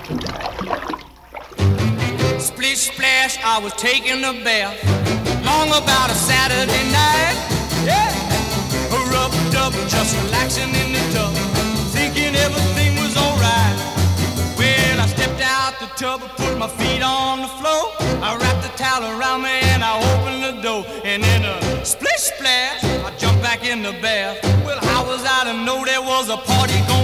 Splish splash, I was taking a bath, long about a Saturday night. Yeah, rubbed up, just relaxing in the tub, thinking everything was alright. Well, I stepped out the tub, put my feet on the floor, I wrapped the towel around me and I opened the door. And in a splish splash, I jumped back in the bath. Well, how was I to know there was a party going